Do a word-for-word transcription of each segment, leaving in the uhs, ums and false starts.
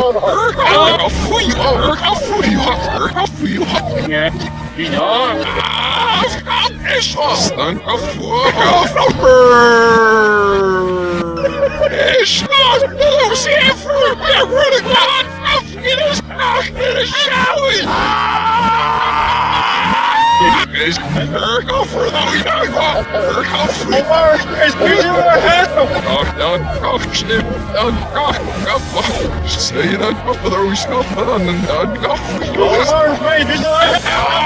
Is go for the we don't go. Go for the is busy with our head. Oh, done. Go, snip. Done. Go. Go. Say that. Go for the we stop it on and done. Go. Go. Mars, mate. Is that?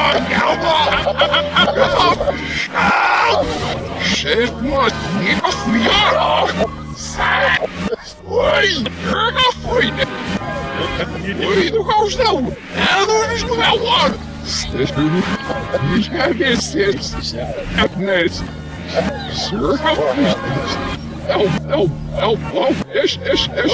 Shit, what? You go for your. Wait. You're go for it. Wait, the house now. And there's that one. Stefan, you have this, happiness. Sir, how help, help, help, help, ish, ish, ish.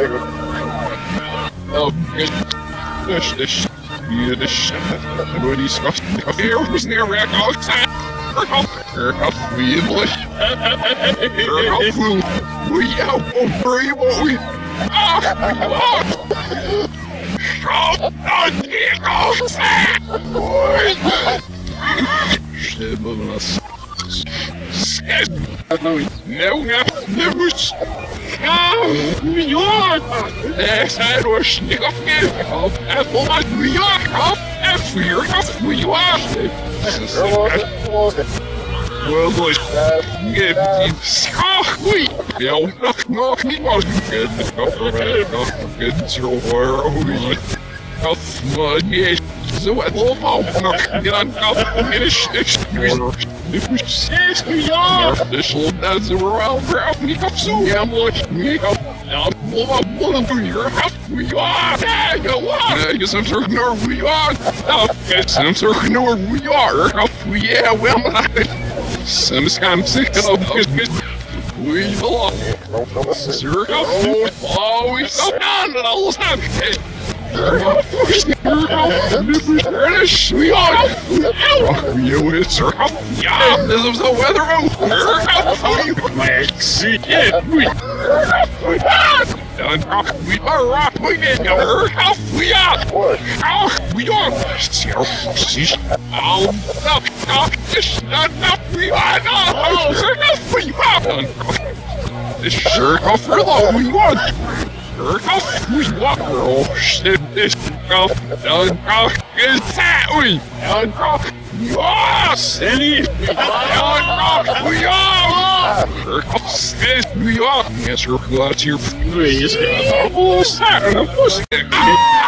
Help, ish, ish, ish. Yiddish. What is disgusting? Here was near rack outside. Help, help, we English. Help, we help, oh, we. Ah, Stop! Don't get outside! Shit, moving us. Skid! No, no, never. Come! New York! Yes, I was sneak off here. Apple at New York! F here, off New York! Well, boys, get the scoffy. Yeah, knock, knock, he was good. Good, so where are we? Off my yes. So I love how get on top and get a shit. Yes, we are. This little dad's around for out me up so I'm like me up. Now, I'm one of your house. We are. Yeah, you are. I guess I'm certain where we are. I guess I'm certain where we are. Yeah, well, sometimes sick of this. We belong. Sir, oh, we so down and all the time. We are. You is sir. Yeah, this is the weather. See it. We we are rock. We get your house. We are. We are. Oh, no, no, this not not we are not. We are. This shirt off for the we want. Shirt off we want. Oh shit! This off done off is that we done off. Yes, city. Done off we are. Shirt off this we are. Yes, we're glad you're free. Oh, Saturday.